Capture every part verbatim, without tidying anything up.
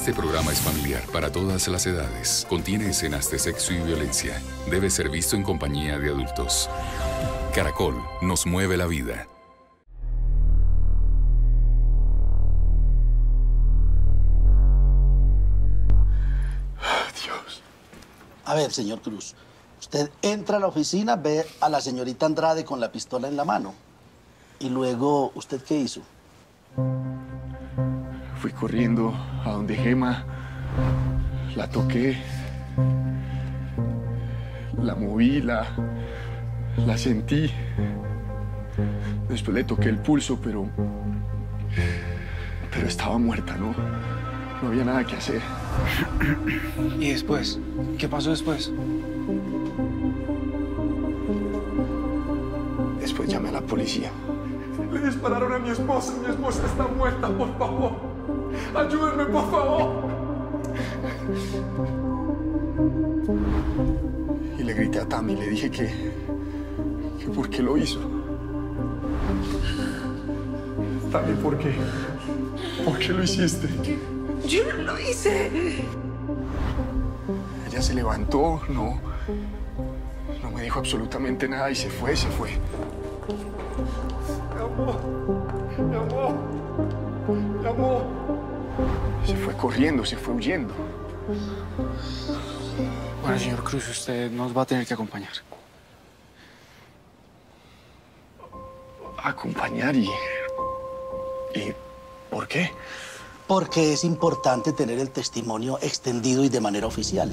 Este programa es familiar para todas las edades. Contiene escenas de sexo y violencia. Debe ser visto en compañía de adultos. Caracol nos mueve la vida. Dios. A ver, señor Cruz, usted entra a la oficina, ve a la señorita Andrade con la pistola en la mano. Y luego, ¿usted qué hizo? Fui corriendo a donde Gema, la toqué, la moví, la, la sentí. Después le toqué el pulso, pero, pero estaba muerta, ¿no? No había nada que hacer. ¿Y después? ¿Qué pasó después? Después llamé a la policía. Le dispararon a mi esposa. Mi esposa está muerta, por favor. Ayúdenme, por favor. Y le grité a Tami, le dije que, que por qué lo hizo. Tami, ¿por qué? ¿Por qué lo hiciste? Yo no lo hice. Ella se levantó, no, no me dijo absolutamente nada y se fue, se fue. Mi amor, mi amor, mi amor. Se fue corriendo, se fue huyendo. Bueno, señor Cruz, usted nos va a tener que acompañar. Acompañar y... ¿Y por qué? Porque es importante tener el testimonio extendido y de manera oficial.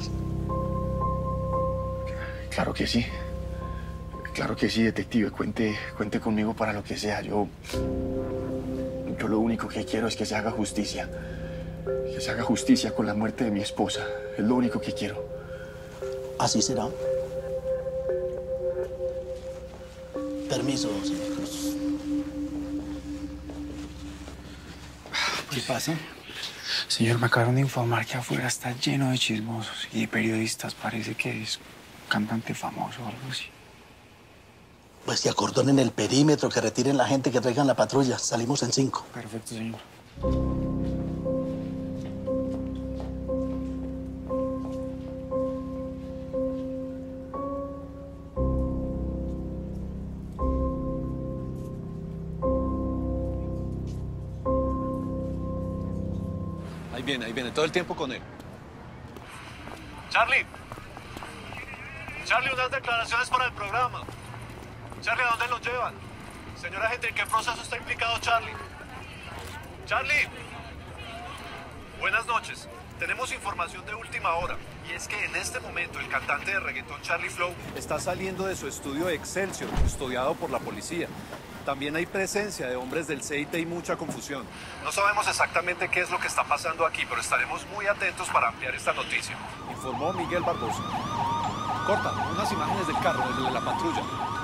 Claro que sí. Claro que sí, detective. Cuente, cuente conmigo para lo que sea. Yo... Yo lo único que quiero es que se haga justicia. Que se haga justicia con la muerte de mi esposa. Es lo único que quiero. Así será. Permiso, señor Cruz. ¿Qué pasa? Señor, me acabaron de informar que afuera está lleno de chismosos y de periodistas. Parece que es un cantante famoso o algo así. Pues que acordonen el perímetro, que retiren la gente, que traigan la patrulla. Salimos en cinco. Perfecto, señor. Ahí viene, ahí viene, todo el tiempo con él. Charlie. Charlie, unas declaraciones para el programa. Charlie, ¿a dónde lo llevan? Señor agente, ¿en qué proceso está implicado Charlie? Charlie. Buenas noches. Tenemos información de última hora. Y es que en este momento el cantante de reggaetón Charlie Flow está saliendo de su estudio de Excelsior, custodiado por la policía. También hay presencia de hombres del C I T y mucha confusión. No sabemos exactamente qué es lo que está pasando aquí, pero estaremos muy atentos para ampliar esta noticia. Informó Miguel Barbosa. Corta, unas imágenes del carro, desde de la patrulla.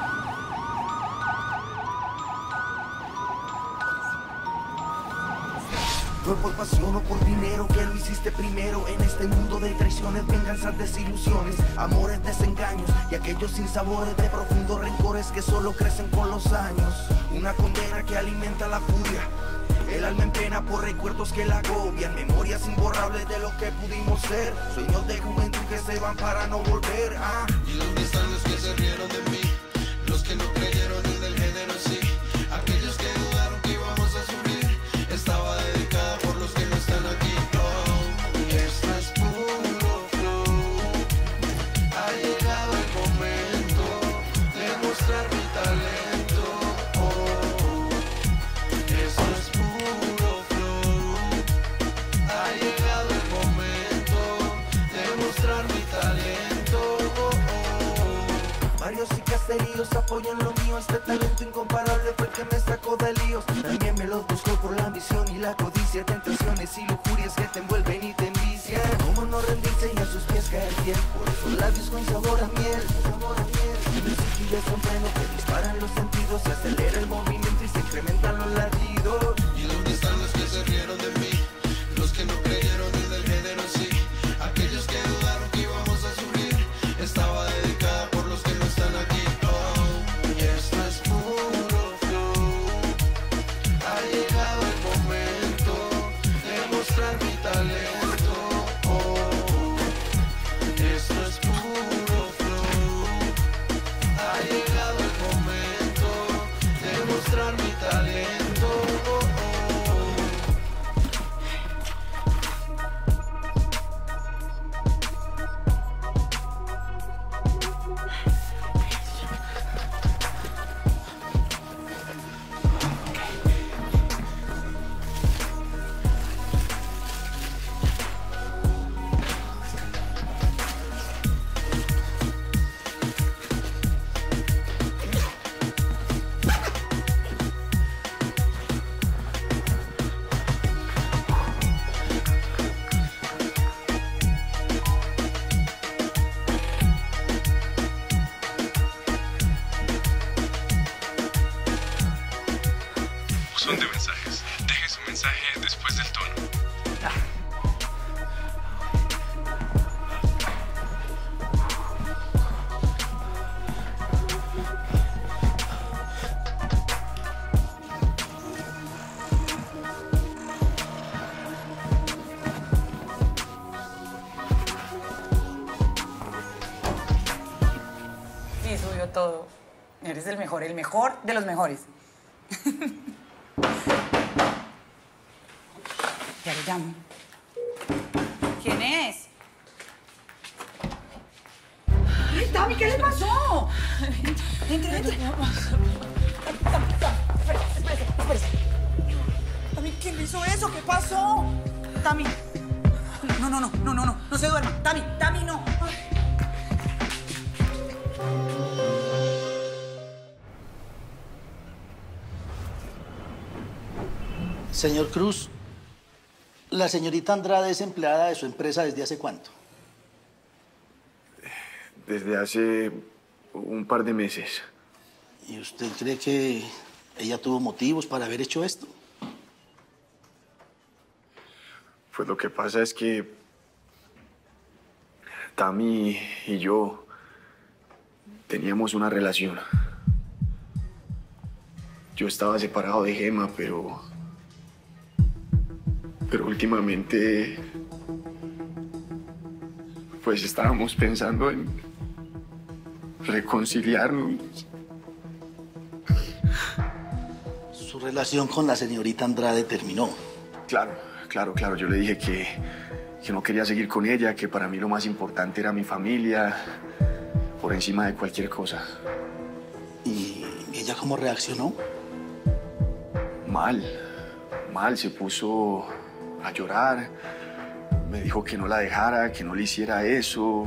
No es por pasión o por dinero que lo hiciste primero. En este mundo de traiciones, venganzas, desilusiones, amores, desengaños y aquellos sinsabores de profundos rencores que solo crecen con los años. Una condena que alimenta la furia, el alma en pena por recuerdos que la agobian, memorias imborrables de lo que pudimos ser, sueños de juventud que se van para no volver. Ah. ¿Y dónde están los que se rieron de mí? Los que no creyeron en el género sí, aquellos que dudaron que íbamos a subir. Estaba dedicada por los que no están aquí. Oh, y esto es puro flow. Ha llegado el momento de mostrar mi talento. Oh, esto es puro flow. Ha llegado el momento de mostrar mi talento. Oh, oh. Varios y caseríos apoyan lo mío. Este talento incomparable fue el que me sacó de líos. También me los buscó por la ambición y la codicia, tentaciones y lujurias que te envuelven y te envician. Cómo no rendirse y a sus pies caer fiel, por esos labios con sabor a miel, sabor a miel. Música y desenfreno que disparan los sentidos, se acelera el movimiento y se incrementan los latidos. ¿Y dónde están los que se rieron de mí? Los que no creyeron en el género sí, aquellos que dudaron que íbamos a subir. Estaba dedicada por los que no están aquí. Oh, y esto es puro flow. Ha llegado el momento de mostrar mi talento. buzón de mensajes. Deje su mensaje después del tono. Sí, subió todo. Eres el mejor, el mejor de los mejores. Ya le llamo. ¿Quién es? Ay, Tami, ¿qué le pasó? Entre, entre. Tami, Tami, espérese, espérese, espérese. Tami, ¿quién le hizo eso? ¿Qué pasó? Tami. No, no, no, no, no, no, no se duerma. Tami, Tami, no. Ay. Señor Cruz, ¿la señorita Andrade es empleada de su empresa desde hace cuánto? Desde hace un par de meses. ¿Y usted cree que ella tuvo motivos para haber hecho esto? Pues lo que pasa es que Tami y yo teníamos una relación. Yo estaba separado de Gema, pero... Pero últimamente... Pues estábamos pensando en reconciliarnos. Su relación con la señorita Andrade terminó. Claro, claro, claro. Yo le dije que, que no quería seguir con ella, que para mí lo más importante era mi familia, por encima de cualquier cosa. ¿Y ella cómo reaccionó? Mal, mal. Se puso a llorar. Me dijo que no la dejara, que no le hiciera eso.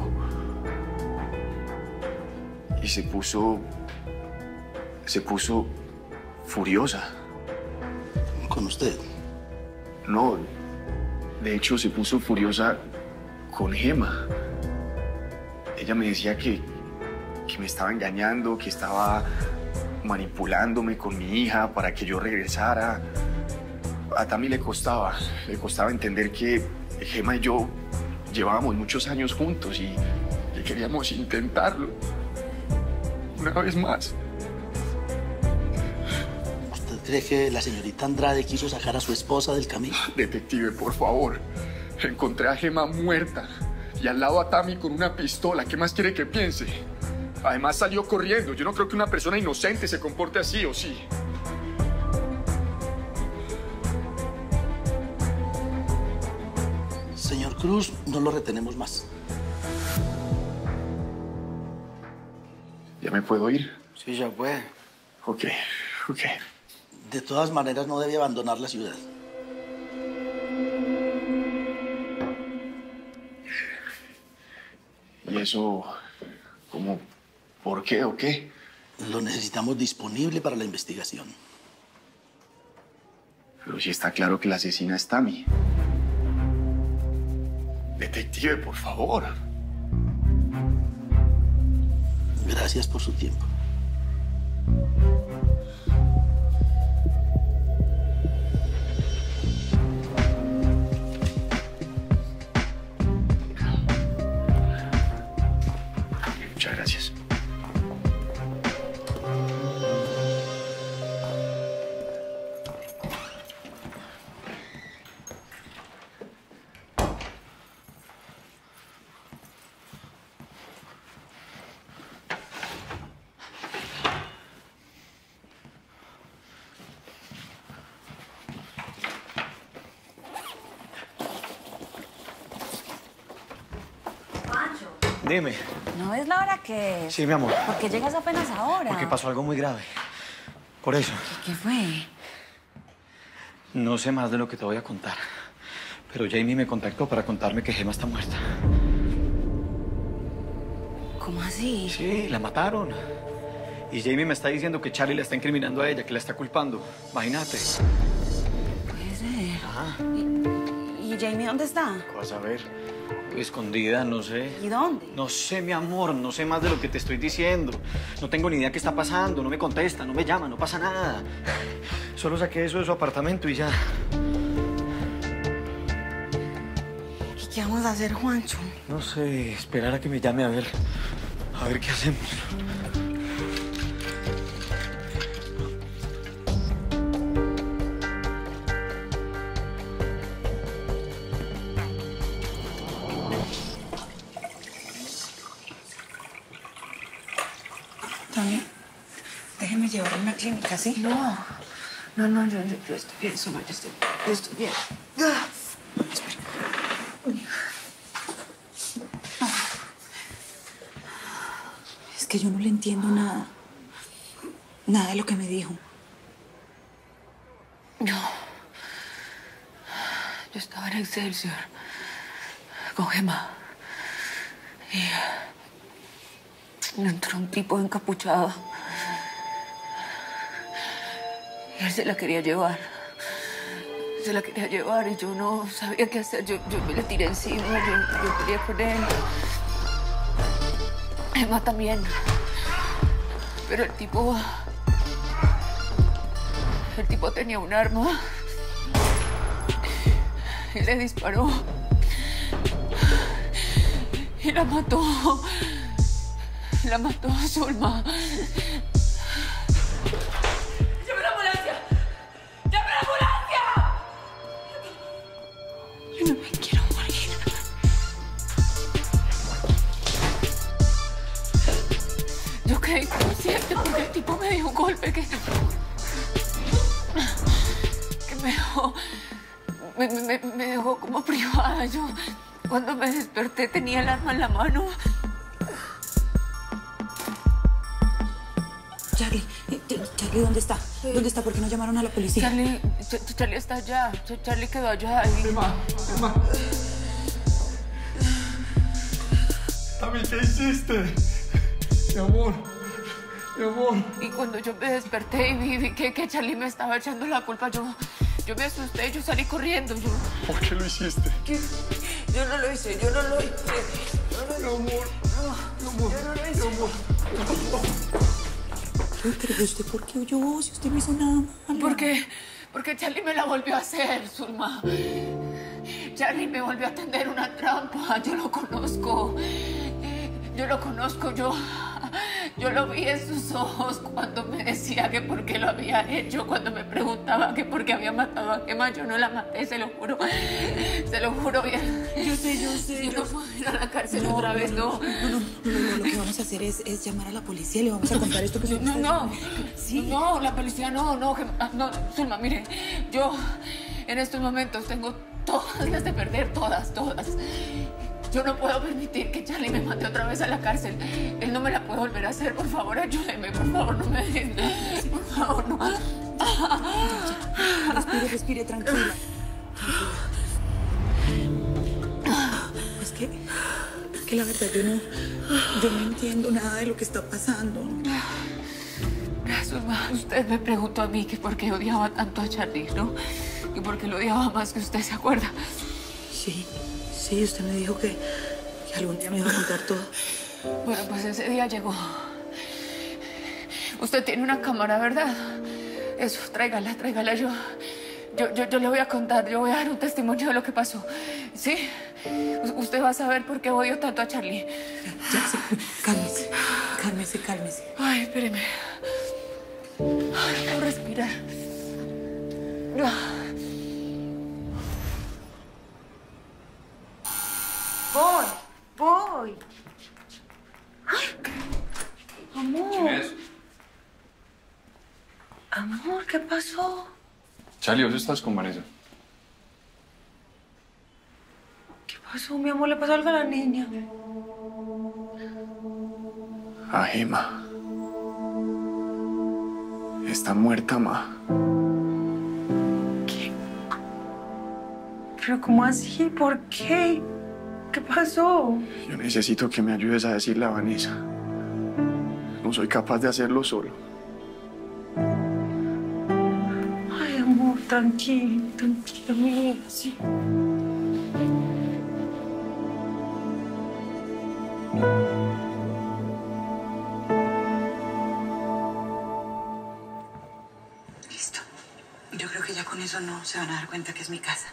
Y se puso... Se puso furiosa. ¿Con usted? No, de hecho se puso furiosa con Gema. Ella me decía que, que me estaba engañando, que estaba manipulándome con mi hija para que yo regresara. A Tami le costaba, le costaba entender que Gema y yo llevábamos muchos años juntos y que queríamos intentarlo una vez más. ¿Usted cree que la señorita Andrade quiso sacar a su esposa del camino? Detective, por favor. Encontré a Gema muerta y al lado a Tami con una pistola. ¿Qué más quiere que piense? Además salió corriendo. Yo no creo que una persona inocente se comporte así, ¿o sí? Señor Cruz, no lo retenemos más. ¿Ya me puedo ir? Sí, ya puede. Ok, ok. De todas maneras, no debe abandonar la ciudad. ¿Y eso, cómo, por qué o qué? Lo necesitamos disponible para la investigación. Pero sí está claro que la asesina es Tami. Detective, por favor. Gracias por su tiempo. Muchas gracias. Dime. ¿No es la hora que es? Sí, mi amor. ¿Por qué llegas apenas ahora? Porque pasó algo muy grave. Por eso. ¿Qué, qué fue? No sé más de lo que te voy a contar. Pero Jamie me contactó para contarme que Gema está muerta. ¿Cómo así? Sí, la mataron. Y Jamie me está diciendo que Charlie la está incriminando a ella, que la está culpando. Imagínate. Puede ser. Ah. ¿Y, y Jamie dónde está? Vas a ver. Escondida, no sé. ¿Y dónde? No sé, mi amor, no sé más de lo que te estoy diciendo. No tengo ni idea qué está pasando, no me contesta, no me llama, no pasa nada. Solo saqué eso de su apartamento y ya. ¿Y qué vamos a hacer, Juancho? No sé, esperar a que me llame a ver, a ver qué hacemos. Tami, déjeme llevar a una clínica, ¿sí? No, no, no, yo, yo, yo estoy bien, Zulma, yo estoy, yo estoy bien. Ah, espera. Es que yo no le entiendo nada. Nada de lo que me dijo. No. Yo estaba en Excelsior con Gemma. Y entró un tipo encapuchado. Y él se la quería llevar. Se la quería llevar y yo no sabía qué hacer. Yo, yo me le tiré encima, yo, yo peleé con él. Emma también. Pero el tipo... El tipo tenía un arma. Y le disparó. Y la mató. La mató a Zulma. ¡Llame a la ambulancia! ¡Llame a la ambulancia! Yo no me quiero morir. Yo quedé inconsciente porque el tipo me dio un golpe que... que me dejó... Me, me, me dejó como privada. Yo, cuando me desperté, tenía el arma en la mano. Charlie, Charlie, ¿dónde está? ¿Dónde está? ¿Por qué no llamaron a la policía? Charlie, Ch Charlie está allá. Ch Charlie quedó allá. Y... Emma, Emma. Tami, ¿qué hiciste? Mi amor, mi amor. Y cuando yo me desperté y vi, vi que, que Charlie me estaba echando la culpa, yo, yo me asusté y yo salí corriendo. Yo... ¿Por qué lo hiciste? ¿Qué? Yo no lo hice, yo no lo hice. No lo hice. Mi amor, no, mi amor, yo no lo hice. mi amor. Pero, pero ¿usted por qué huyó si usted no hizo nada malo? Porque, porque Charlie me la volvió a hacer, Zulma. Charlie me volvió a tender una trampa. Yo lo conozco. Yo lo conozco. Yo, yo lo vi en sus ojos cuando me decía que por qué lo había hecho. Cuando me preguntaba que por qué había matado a Gemma. Yo no la maté, se lo juro. Se lo juro bien. Yo sé, yo sé. Yo yo... no puedo ir a la cárcel no, otra vez, no. No, no, no, no, no, lo que vamos a hacer es, es llamar a la policía y le vamos a contar esto que se No, no, sí. No, la policía no, no, que, no, Zulma, mire, yo en estos momentos tengo todas las de perder, todas, todas. Yo no puedo permitir que Charlie me mande otra vez a la cárcel. Él no me la puede volver a hacer, por favor, ayúdeme, por favor, no me dejen, por favor, no. Respire, respire, tranquila. Es que, es que la verdad yo no, yo no entiendo nada de lo que está pasando. Zulma, usted me preguntó a mí que por qué odiaba tanto a Charlie, ¿no? Que por qué lo odiaba más que usted, ¿se acuerda? Sí, sí, usted me dijo que, que algún día me iba a contar todo. Bueno, pues ese día llegó. Usted tiene una cámara, ¿verdad? Eso, tráigala, tráigala. Yo, yo, yo, yo le voy a contar, yo voy a dar un testimonio de lo que pasó. ¿Sí? U- usted va a saber por qué odio tanto a Charlie. Ya, ya, sí. Cálmese, cálmese, cálmese. Ay, espéreme. Ay, no puedo respirar. Voy, voy. Ay, amor. ¿Quién es? Amor, ¿qué pasó? Charlie, ¿vos estás con Vanessa? ¿Qué pasó, mi amor? ¿Le pasó algo a la niña? A Gemma. Está muerta, ma. ¿Qué? ¿Pero cómo así? ¿Por qué? ¿Qué pasó? Yo necesito que me ayudes a decirle a Vanessa. No soy capaz de hacerlo solo. Ay, amor, tranquilo, tranquilo, mi vida, sí. eso no se van a dar cuenta que es mi casa.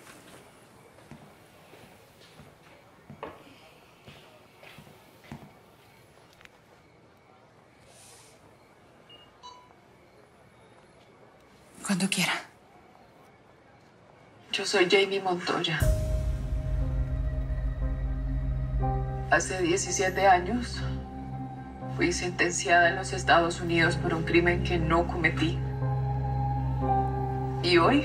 Cuando quiera. Yo soy Jamie Montoya. Hace diecisiete años fui sentenciada en los Estados Unidos por un crimen que no cometí. Y hoy,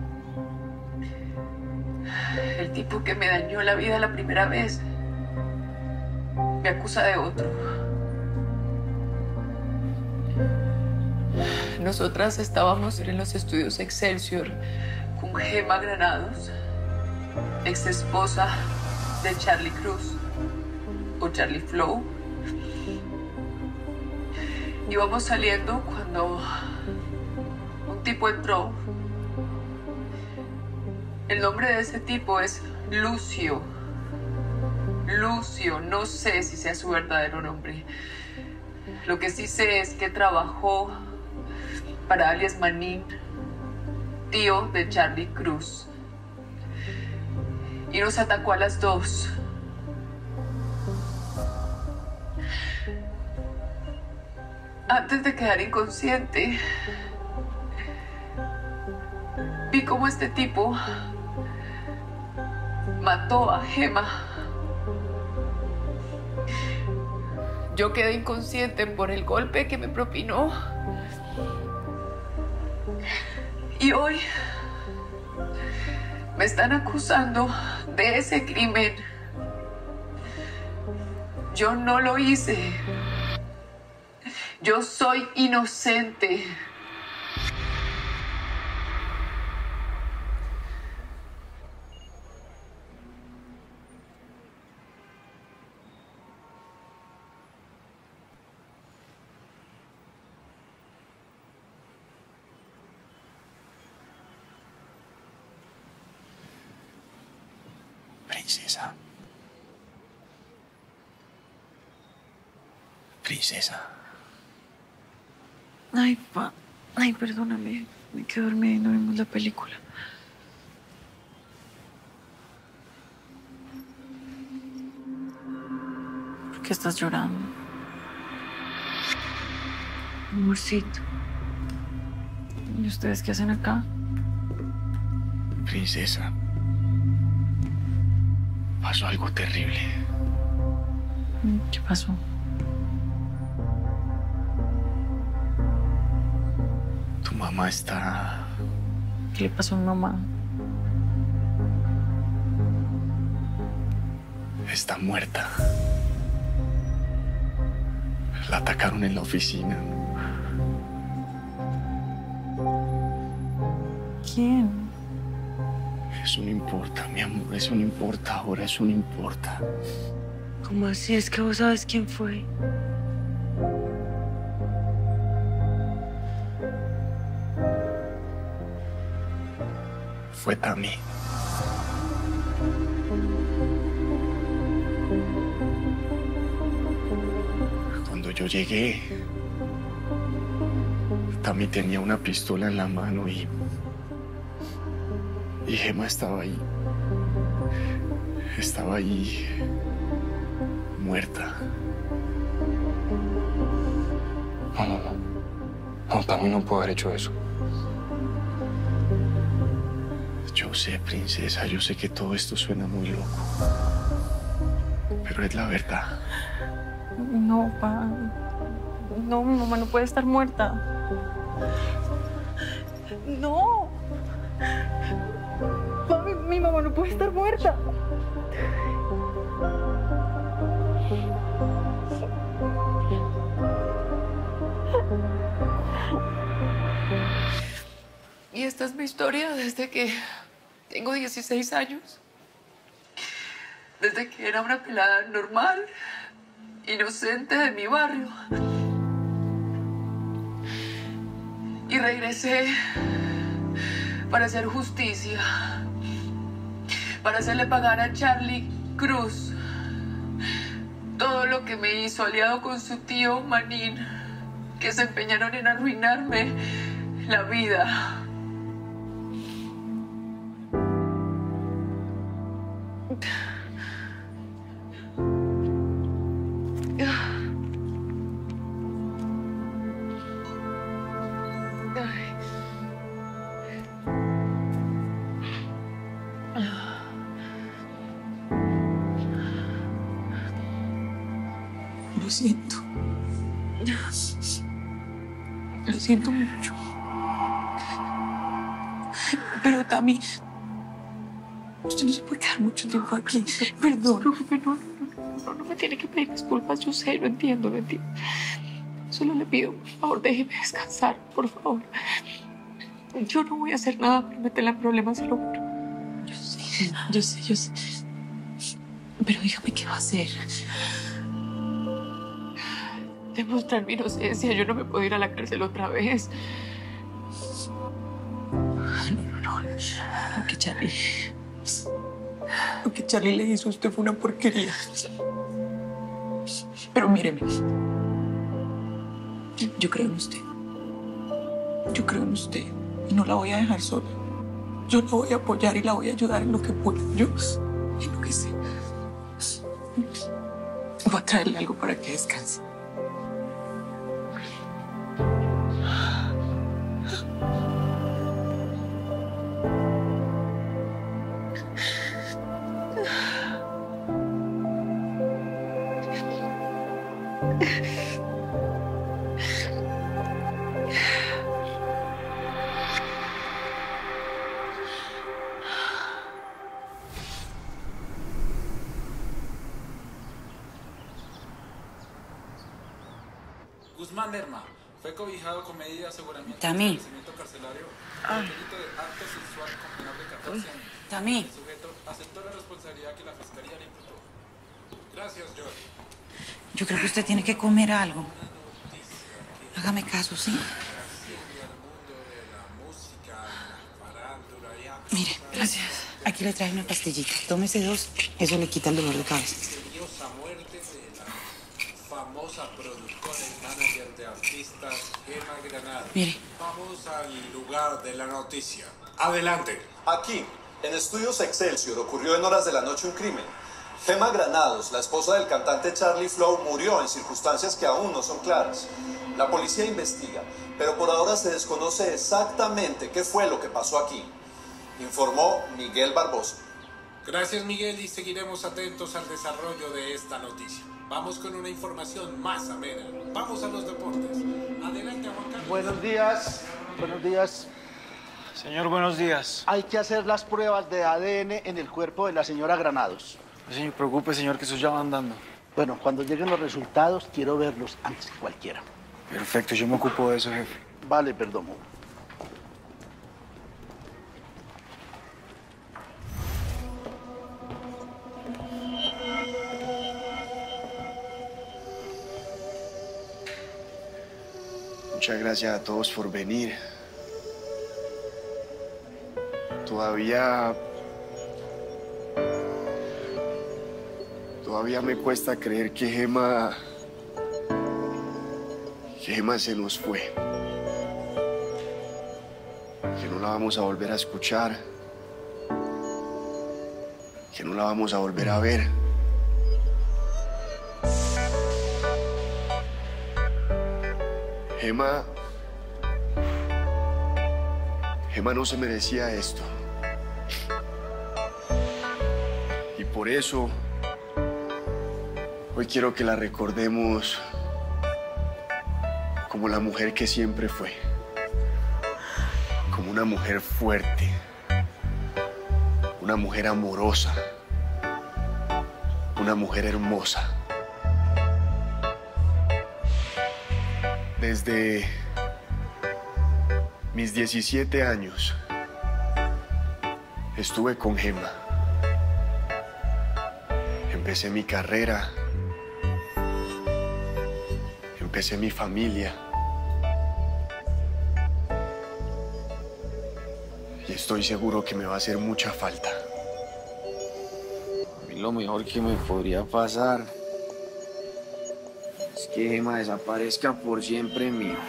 el tipo que me dañó la vida la primera vez me acusa de otro. Nosotras estábamos en los estudios Excelsior con Gemma Granados, ex esposa de Charlie Cruz o Charlie Flow. Íbamos saliendo cuando un tipo entró. El nombre de ese tipo es Lucio. Lucio, no sé si sea su verdadero nombre. Lo que sí sé es que trabajó para alias Manín, tío de Charlie Cruz. Y nos atacó a las dos. Antes de quedar inconsciente, vi cómo este tipo mató a Gemma. Yo quedé inconsciente por el golpe que me propinó. Y hoy me están acusando de ese crimen. Yo no lo hice. Yo soy inocente. Princesa. Princesa. Ay, pa. Ay, perdóname. Me quedé dormida y no vimos la película. ¿Por qué estás llorando? Amorcito. ¿Y ustedes qué hacen acá? Princesa. Pasó algo terrible. ¿Qué pasó? Tu mamá está... ¿Qué le pasó a mi mamá? Está muerta. La atacaron en la oficina. ¿Quién? Eso no importa, mi amor. Eso no importa ahora. Eso no importa. ¿Cómo así? ¿Es que vos sabes quién fue? Fue Tami. Cuando yo llegué, Tami tenía una pistola en la mano y... Y Gemma estaba ahí. Estaba ahí... muerta. No, no, no. No, Tami no puede haber hecho eso. Yo sé, princesa, yo sé que todo esto suena muy loco. Pero es la verdad. No, pa. No, mi mamá no puede estar muerta. No. Pa, mi, mi mamá no puede estar muerta. Y esta es mi historia desde que tengo dieciséis años. Desde que era una pelada normal, inocente de mi barrio. Y regresé para hacer justicia. Para hacerle pagar a Charlie Cruz todo lo que me hizo, aliado con su tío Manín, que se empeñaron en arruinarme la vida. Lo siento. Lo siento mucho. Pero Tami, usted no se puede quedar mucho tiempo aquí. Perdón. No, no, no, no me tiene que pedir disculpas. Yo sé, lo entiendo, lo entiendo. Solo le pido, por favor, déjeme descansar, por favor. Yo no voy a hacer nada para meterla en problemas, se lo juro. Yo sé, yo sé, yo sé. Pero dígame qué va a hacer. Demostrar mi inocencia. Yo no me puedo ir a la cárcel otra vez. No, no, no. Lo que Charlie... Lo que Charlie le hizo a usted fue una porquería. Pero míreme. Yo creo en usted. Yo creo en usted. Y no la voy a dejar sola. Yo la voy a apoyar y la voy a ayudar en lo que pueda. Yo, en lo que sé. Voy a traerle algo para que descanse. Guzmán Lerma fue cobijado con medida de aseguramiento Tami. de establecimiento carcelario por el delito de acto sexual con menor de catorce años. Tami. El sujeto aceptó la responsabilidad que la fiscalía le imputó. Gracias, George. Yo creo que usted tiene que comer algo. Hágame caso, ¿sí? Mire, gracias. Aquí le traje una pastillita. Tómese dos. Eso le quita el dolor de cabeza. Misteriosa muerte de la famosa productora y manager de artistas Gema Granados. Mire. Vamos al lugar de la noticia. Adelante. Aquí, en Estudios Excelsior, ocurrió en horas de la noche un crimen. Gema Granados, la esposa del cantante Charlie Flow, murió en circunstancias que aún no son claras. La policía investiga, pero por ahora se desconoce exactamente qué fue lo que pasó aquí. Informó Miguel Barbosa. Gracias, Miguel, y seguiremos atentos al desarrollo de esta noticia. Vamos con una información más amena. Vamos a los deportes. Adelante, Juan Carlos. Buenos días, buenos días. Señor, buenos días. Hay que hacer las pruebas de A D N en el cuerpo de la señora Granados. No se preocupe, señor, que eso ya van dando. Bueno, cuando lleguen los resultados, quiero verlos antes que cualquiera. Perfecto, yo me ocupo de eso, jefe. Vale, perdón. Muchas gracias a todos por venir. Todavía... Todavía me cuesta creer que Gema... que Gema se nos fue. Que no la vamos a volver a escuchar. Que no la vamos a volver a ver. Gema... Gema no se merecía esto. Y por eso, hoy quiero que la recordemos como la mujer que siempre fue. Como una mujer fuerte. Una mujer amorosa. Una mujer hermosa. Desde mis diecisiete años estuve con Gema. Empecé mi carrera, empecé mi familia y estoy seguro que me va a hacer mucha falta. A mí lo mejor que me podría pasar es que Gema desaparezca por siempre en mí.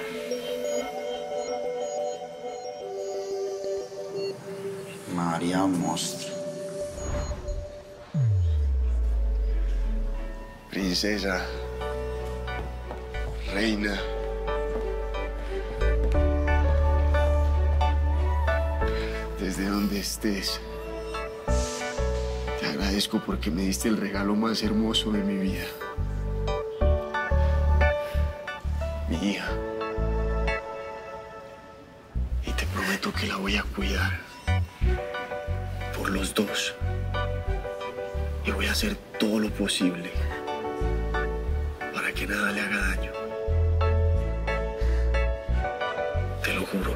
María monstruo. Princesa, reina, desde donde estés, te agradezco porque me diste el regalo más hermoso de mi vida. mi hija. Y te prometo que la voy a cuidar. Por los dos. Y voy a hacer todo lo posible para que nada le haga daño. Te lo juro.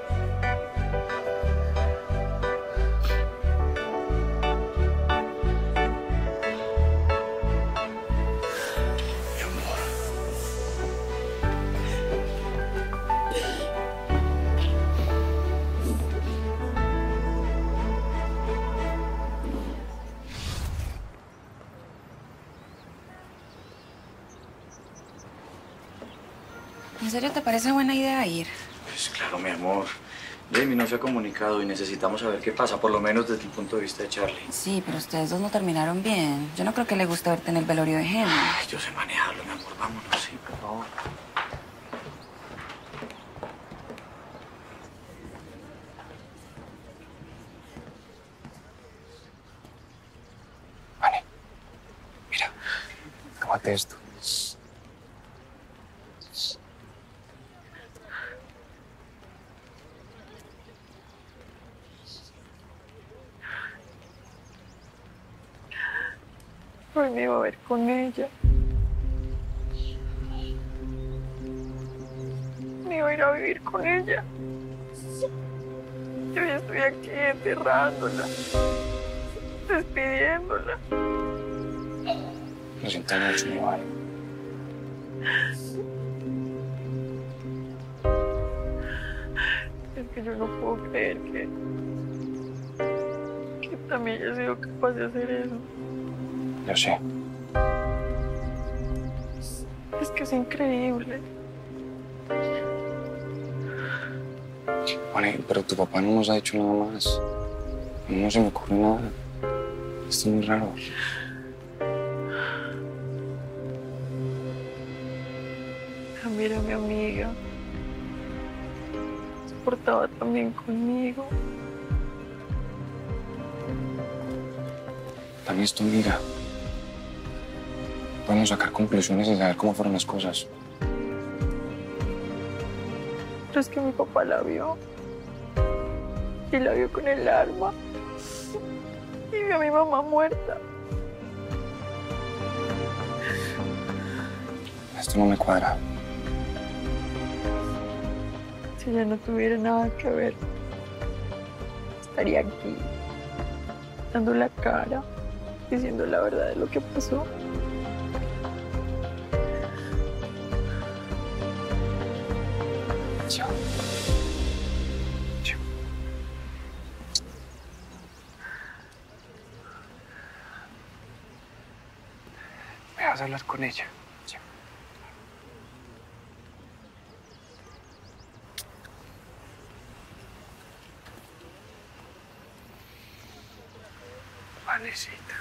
¿En serio te parece buena idea ir? Pues claro, mi amor. Jamie no se ha comunicado y necesitamos saber qué pasa, por lo menos desde el punto de vista de Charlie. Sí, pero ustedes dos no terminaron bien. Yo no creo que le guste verte en el velorio de Gemma. Ay, yo sé manejarlo, mi amor. Vámonos, sí, por favor. Vale. Mira, tómate esto. Hoy me iba a ver con ella. Me iba a ir a vivir con ella. Yo ya estoy aquí enterrándola, despidiéndola. Lo siento mucho, mi madre. Es que yo no puedo creer que, que también haya sido capaz de hacer eso. Yo sé. Es que es increíble. Vale, pero tu papá no nos ha dicho nada más. No se me ocurre nada. Esto es muy raro. También era mi amiga. Se portaba también conmigo. También es tu amiga. Podemos sacar conclusiones y saber cómo fueron las cosas. Pero es que mi papá la vio. Y la vio con el arma. Y vio a mi mamá muerta. Esto no me cuadra. Si ella no tuviera nada que ver, estaría aquí, dando la cara, diciendo la verdad de lo que pasó. Chao. Chao. Me vas a hablar con ella. Chao. Vanesita.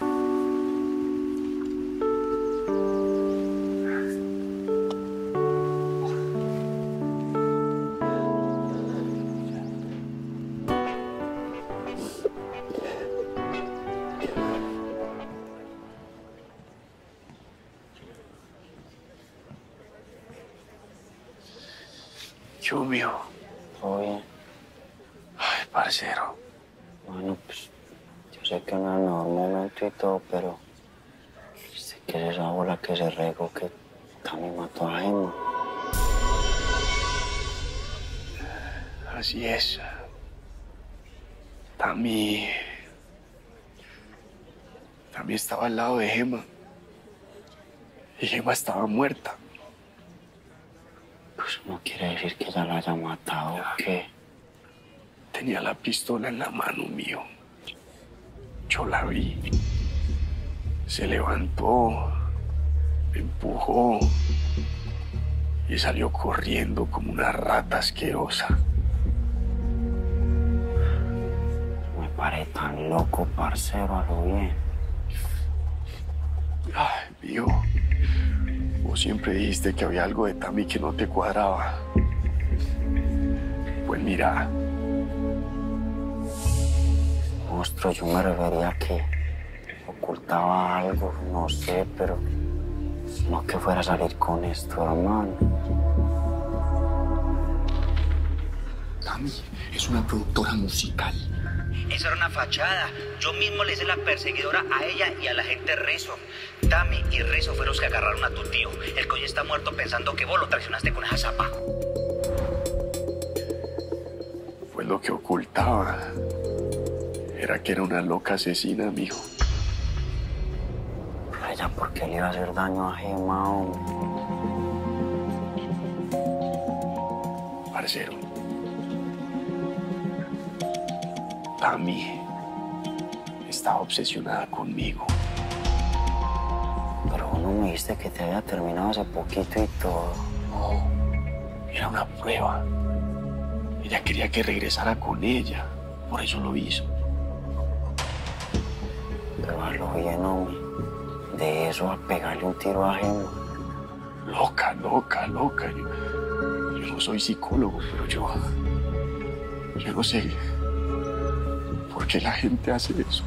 Yo mío. ¿Todo bien? Ay, parcero. Bueno, pues yo sé que no es el mejor momento y todo, pero sé que es esa bola que se regó que también mató a Gemma. Así es. Tami... Tami estaba al lado de Gemma. Y Gemma estaba muerta. Pues no quiere decir que ella la haya matado, ¿o qué? Tenía la pistola en la mano mío. Yo la vi. Se levantó, me empujó y salió corriendo como una rata asquerosa. Me paré tan loco, parcero, a lo bien. Ay, mío. Vos siempre dijiste que había algo de Tami que no te cuadraba. Pues mira. Monstruo, yo me refería a que ocultaba algo, no sé, pero no que fuera a salir con esto, hermano. Tami es una productora musical. Esa era una fachada. Yo mismo le hice la perseguidora a ella y a la gente Rezo. Tami y Rezo fueron los que agarraron a tu tío. El que hoy está muerto pensando que vos lo traicionaste con esa zapa. Pues lo que ocultaba era que era una loca asesina, mijo. Pero ella, ¿por qué le iba a hacer daño a Gema, hombre? Parcero. Tami estaba obsesionada conmigo. Pero vos no me dijiste que te había terminado hace poquito y todo. No, era una prueba. Ella quería que regresara con ella, por eso lo hizo. Pero hazlo bien, hombre. De eso a pegarle un tiro a Gema. Loca, loca, loca. Yo, yo no soy psicólogo, pero yo... Yo no sé por qué la gente hace eso.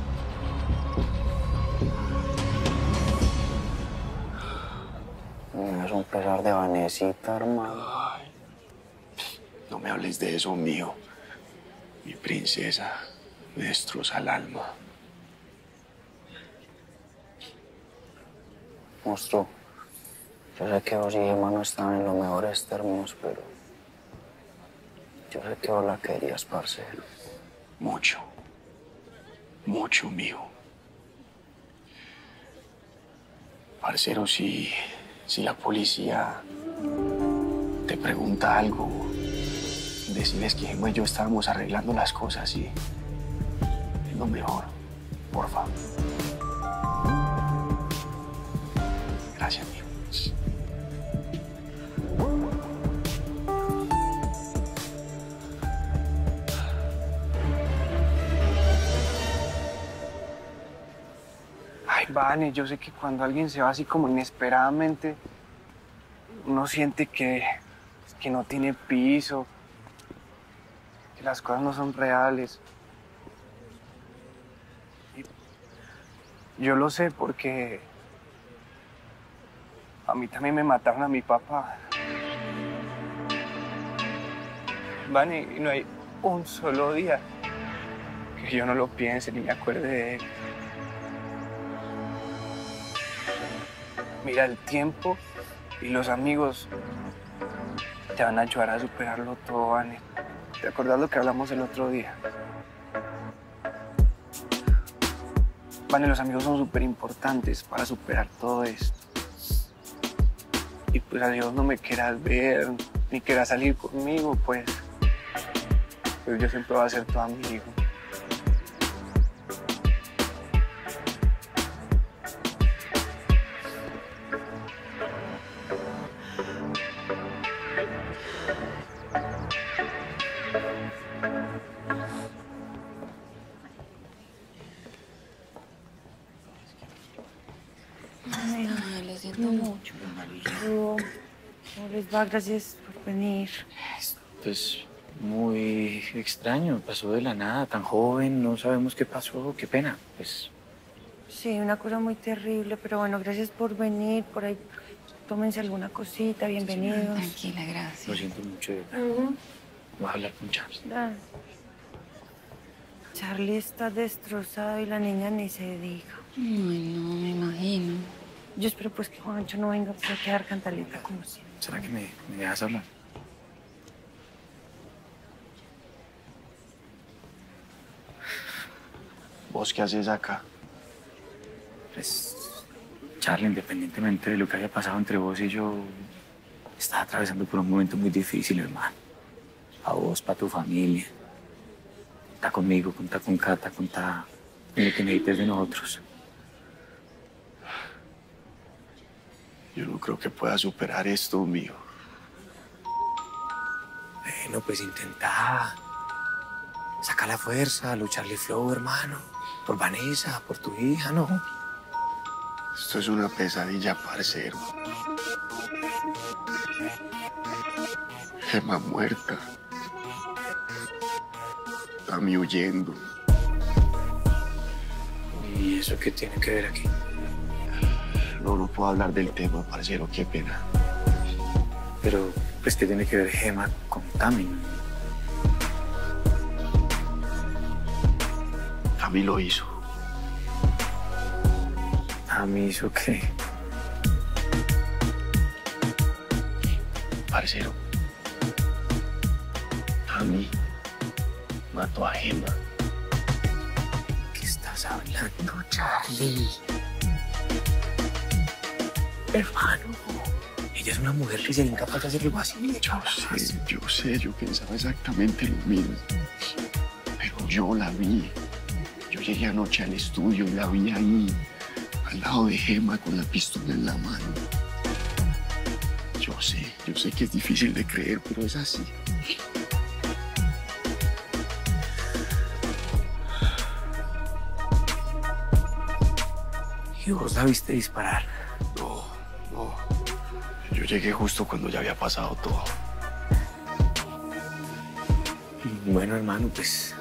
Es un pesar de Vanesita, hermano. Ay, no me hables de eso, mío. Mi princesa me destroza el alma. Monstruo, yo sé que vos y Gema no estaban en los mejores términos, pero yo sé que vos la querías, parcero. Mucho. Mucho, mijo. Parcero, si, si la policía te pregunta algo, decirles que Gema y yo estábamos arreglando las cosas y es lo mejor, por favor. Gracias, mijo. Ay, Vane, yo sé que cuando alguien se va así como inesperadamente, uno siente que, que no tiene piso, que las cosas no son reales. Y yo lo sé porque a mí también me mataron a mi papá. Vane, y no hay un solo día que yo no lo piense ni me acuerde de él. Mira, el tiempo y los amigos te van a ayudar a superarlo todo, Vane. ¿Te acordás lo que hablamos el otro día? Vane, los amigos son súper importantes para superar todo esto. Y pues a Dios no me quieras ver, ni quieras salir conmigo, pues. Pues yo siempre voy a ser tu amigo. Ay, lo siento mucho. ¿Cómo les va? Gracias por venir. Pues muy extraño, pasó de la nada, tan joven, no sabemos qué pasó, qué pena, pues. Sí, una cosa muy terrible, pero bueno, gracias por venir. Por ahí, tómense alguna cosita, bienvenidos. Tranquila, gracias. Lo siento mucho, de verdad. Uh-huh. Voy a hablar con Charlie. Da. Charlie está destrozado y la niña ni se diga. Ay, no, me imagino. Yo espero pues que Juancho no venga pues, a quedar cantaleta como siempre. ¿Será que me, me dejas hablar? ¿Vos qué haces acá? Pues, Charlie, independientemente de lo que haya pasado entre vos y yo, estaba atravesando por un momento muy difícil, hermano. A vos, para tu familia. Contá conmigo, contá con Cata, contá en lo que necesites de nosotros. Yo no creo que pueda superar esto, mío. Bueno, pues intentá. Saca la fuerza, lucharle flow, hermano. Por Vanessa, por tu hija, ¿no? Esto es una pesadilla, parcero. Gema muerta. Tami huyendo. ¿Y eso qué tiene que ver aquí? No, no puedo hablar del tema, parcero, qué pena. Pero, pues, ¿qué tiene que ver Gema con Tami? Tami lo hizo. ¿Tami hizo qué? Parcero, Tami mató a Gema. ¿Qué estás hablando, Charlie? Hermano, ella es una mujer que sería incapaz de hacer algo así. Yo sé, yo sé, yo pensaba exactamente lo mismo. Pero yo la vi. Yo llegué anoche al estudio y la vi ahí, al lado de Gema, con la pistola en la mano. Yo sé, yo sé que es difícil de creer, pero es así. ¿Y vos la viste disparar? No, no. Yo llegué justo cuando ya había pasado todo. Bueno, hermano, pues...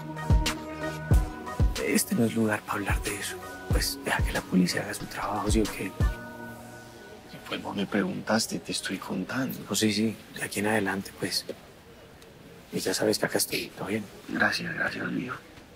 este no es lugar para hablar de eso. Pues deja que la policía haga su trabajo, ¿sí o qué? Pues vos me preguntaste, te estoy contando. Pues sí, sí, de aquí en adelante, pues... y ya sabes que acá estoy, ¿todo bien? Gracias, gracias, amigo.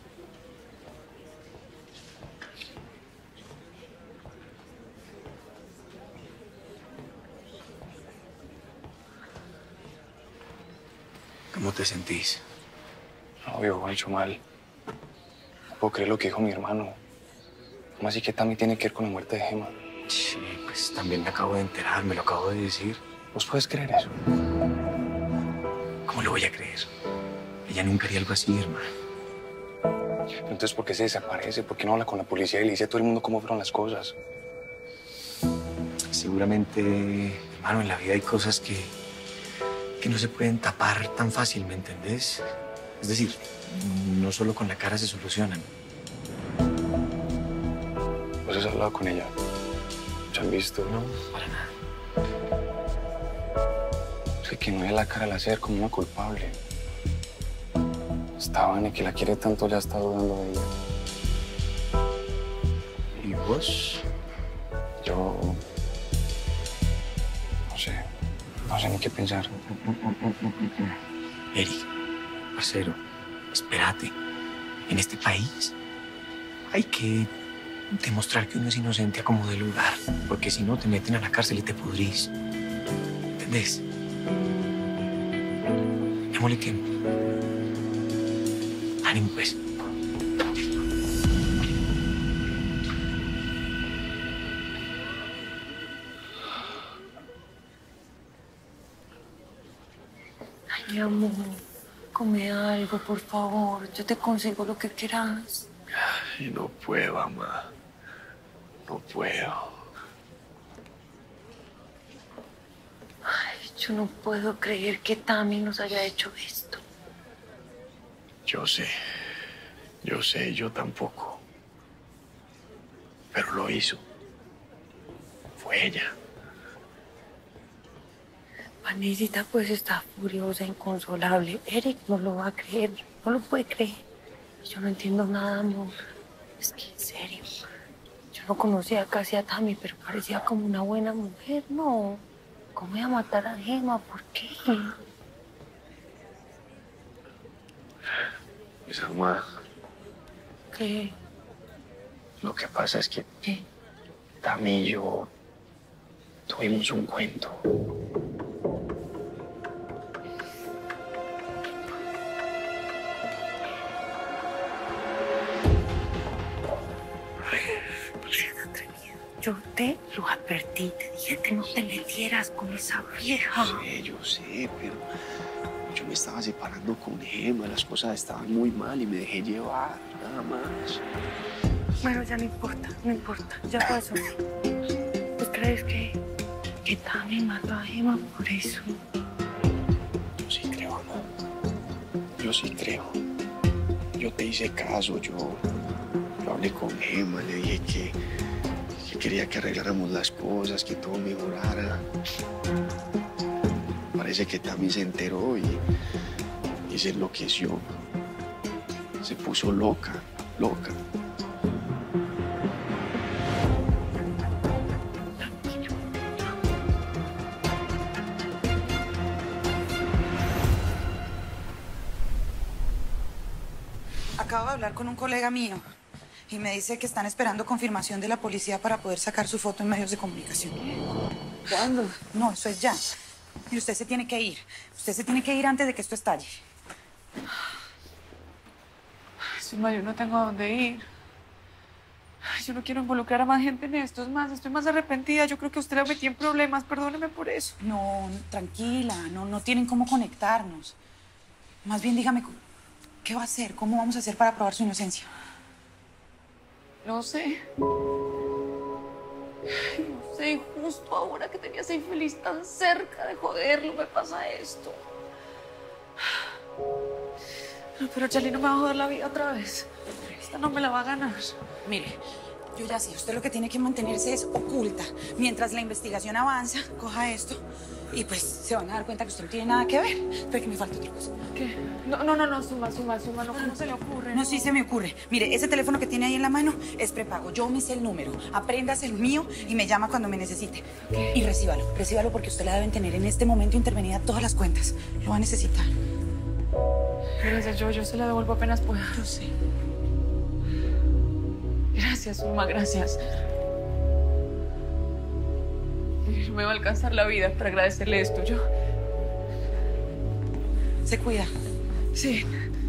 ¿Cómo te sentís? Obvio, me ha hecho mal. No puedo creer lo que dijo mi hermano. ¿Cómo así que Tami tiene que ver con la muerte de Gema? Sí, pues también me acabo de enterar, me lo acabo de decir. ¿Vos puedes creer eso? ¿Cómo lo voy a creer? Ella nunca haría algo así, hermano. Entonces, ¿por qué se desaparece? ¿Por qué no habla con la policía y le dice a todo el mundo cómo fueron las cosas? Seguramente, hermano, en la vida hay cosas que, que no se pueden tapar tan fácil, ¿me entendés? Es decir, no solo con la cara se solucionan. ¿Vos has hablado con ella? ¿Se han visto? No, para nada. Es que no ve la cara al hacer como una culpable. Esta Vane que la quiere tanto ya está dudando de ella. ¿Y vos? Yo... no sé. No sé ni qué pensar. Eric, parcero, espérate. En este país hay que demostrar que uno es inocente a como de lugar. Porque si no, te meten a la cárcel y te pudrís. ¿Entendés? Démosle que... ánimo, pues. Ay, mi amor, come algo, por favor. Yo te consigo lo que quieras. Ay, no puedo, mamá. No puedo. Ay, yo no puedo creer que Tami nos haya hecho esto. Yo sé. Yo sé, yo tampoco. Pero lo hizo. Fue ella. Vanesita pues está furiosa, inconsolable. Eric no lo va a creer, no lo puede creer. Yo no entiendo nada, amor. Es que en serio, yo no conocía casi a Tami, pero parecía como una buena mujer, ¿no? ¿Cómo iba a matar a Gema? ¿Por qué? Pues, mamá, ¿Qué? lo que pasa es que ¿Qué? Tami y yo tuvimos un cuento. Yo te lo advertí, te dije que no te metieras con esa vieja. Yo sé, yo sé, pero yo me estaba separando con Gema, las cosas estaban muy mal y me dejé llevar, nada más. Bueno, ya no importa, no importa, ya pasó. ¿Pues crees que, que Tami mató a Gema por eso? Yo sí creo, mamá. Yo sí creo. Yo te hice caso, yo, yo hablé con Gema, le dije que, que quería que arregláramos las cosas, que todo mejorara. Parece que Tami se enteró y, y se enloqueció. Se puso loca, loca. Acabo de hablar con un colega mío y me dice que están esperando confirmación de la policía para poder sacar su foto en medios de comunicación. ¿Cuándo? No, eso es ya. Y usted se tiene que ir. Usted se tiene que ir antes de que esto estalle. Zulma, yo no tengo a dónde ir. Yo no quiero involucrar a más gente en esto. Es más, estoy más arrepentida. Yo creo que usted la metí en problemas. Perdóneme por eso. No, tranquila. No, no tienen cómo conectarnos. Más bien, dígame, ¿qué va a hacer? ¿Cómo vamos a hacer para probar su inocencia? No sé. No sé, justo ahora que tenía a ese infeliz tan cerca de joderlo, me pasa esto. No, pero Charlie no me va a joder la vida otra vez. Esta no me la va a ganar. Mire, yo ya sé, usted lo que tiene que mantenerse es oculta. Mientras la investigación avanza, coja esto y pues se van a dar cuenta que usted no tiene nada que ver. Pero que me falta otra cosa. ¿Qué? No, no, no, no, suma, suma, suma, no, ¿cómo se le ocurre? No, sí se me ocurre. Mire, ese teléfono que tiene ahí en la mano es prepago. Yo me sé el número. Apréndase el mío y me llama cuando me necesite. ¿Qué? Y recíbalo, recíbalo porque usted la deben tener en este momento intervenida todas las cuentas. Lo va a necesitar. Gracias, yo, yo se la devuelvo apenas pueda. Yo sé. Gracias, Zulma, gracias. Me va a alcanzar la vida para agradecerle esto, yo. ¿Se cuida? Sí.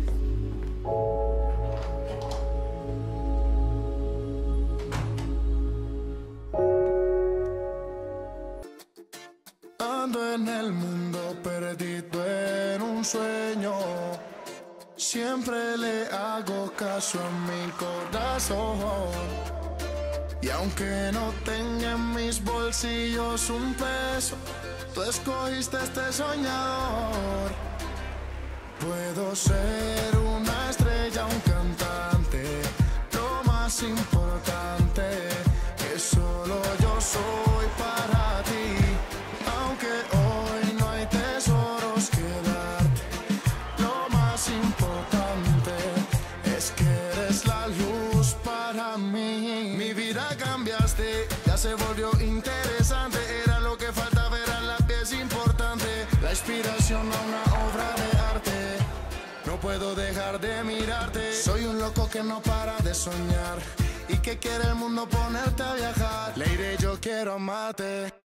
Ando en el mundo perdido en un sueño. Siempre le hago caso a mi corazón. Y aunque no tenga en mis bolsillos un peso, tú escogiste este soñador. Puedo ser una estrella, un cantante, lo más importante que solo yo soy para ti. Aunque hoy no hay tesoros que darte, lo más importante es que eres la luz para mí. Mi vida cambiaste, ya se volvió interesante. Era lo que faltaba, era la pieza importante, la inspiración a una obra de arte. No puedo dejar de mirarte. Soy un loco que no para de soñar y que quiere el mundo ponerte a viajar. Lady, yo quiero amarte.